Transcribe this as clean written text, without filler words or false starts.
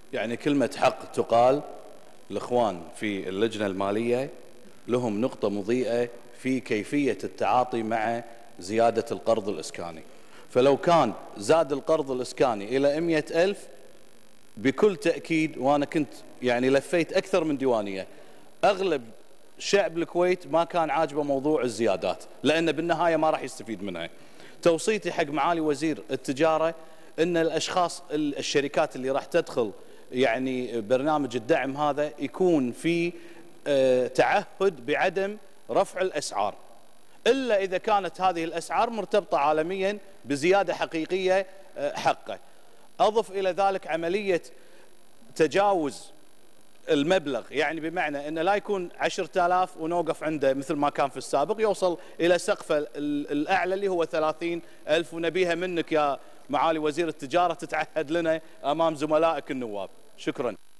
يعني كلمة حق تقال. الإخوان في اللجنة المالية لهم نقطة مضيئة في كيفية التعاطي مع زيادة القرض الإسكاني. فلو كان زاد القرض الإسكاني إلى 100,000 بكل تأكيد، وأنا كنت يعني لفيت أكثر من ديوانية، أغلب شعب الكويت ما كان عاجبه موضوع الزيادات، لأن بالنهاية ما راح يستفيد منها. توصيتي حق معالي وزير التجارة أن الأشخاص الشركات اللي راح تدخل يعني برنامج الدعم هذا يكون في تعهد بعدم رفع الأسعار، إلا إذا كانت هذه الأسعار مرتبطة عالميا بزيادة حقيقية حقه. أضف إلى ذلك عملية تجاوز المبلغ، يعني بمعنى أنه لا يكون 10,000 ونوقف عنده مثل ما كان في السابق، يوصل إلى سقفه الأعلى اللي هو 30,000، ونبيها منك يا معالي وزير التجارة تتعهد لنا أمام زملائك النواب. شكرا.